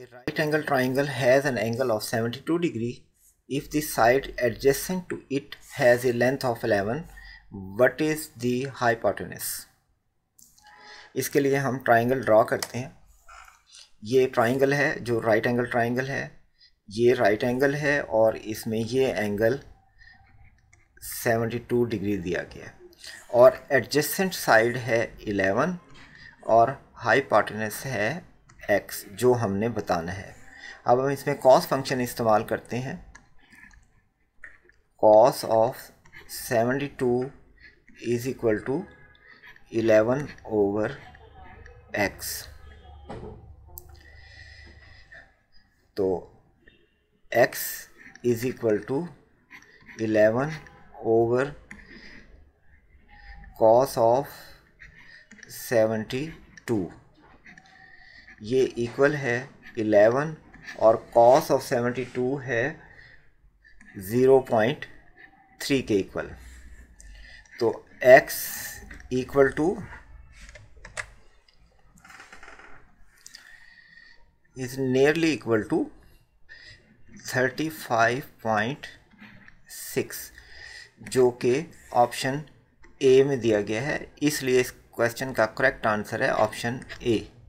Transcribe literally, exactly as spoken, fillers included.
A right angle triangle has an angle of seventy-two degree if the side adjacent to it has a length of eleven. What is the hypotenuse? इसके लिए हम triangle draw करते हैं। ये triangle है जो right angle triangle है, ये राइट एंगल है और इसमें ये एंगल बहत्तर डिग्री दिया गया है और एडजेसेंट साइड है इलेवन और हाइपोटेनस है x जो हमने बताना है। अब हम इसमें कॉस फंक्शन इस्तेमाल करते हैं। Cos of seventy two is equal to eleven over x। तो x is equal to eleven over cos of seventy two, ये इक्वल है इलेवन और कॉस ऑफ सेवेंटी टू है ज़ीरो पॉइंट थ्री के equal. तो x equal to is nearly equal to thirty five point six, जो कि option A में दिया गया है। इसलिए इस क्वेश्चन का करेक्ट आंसर है ऑप्शन ए।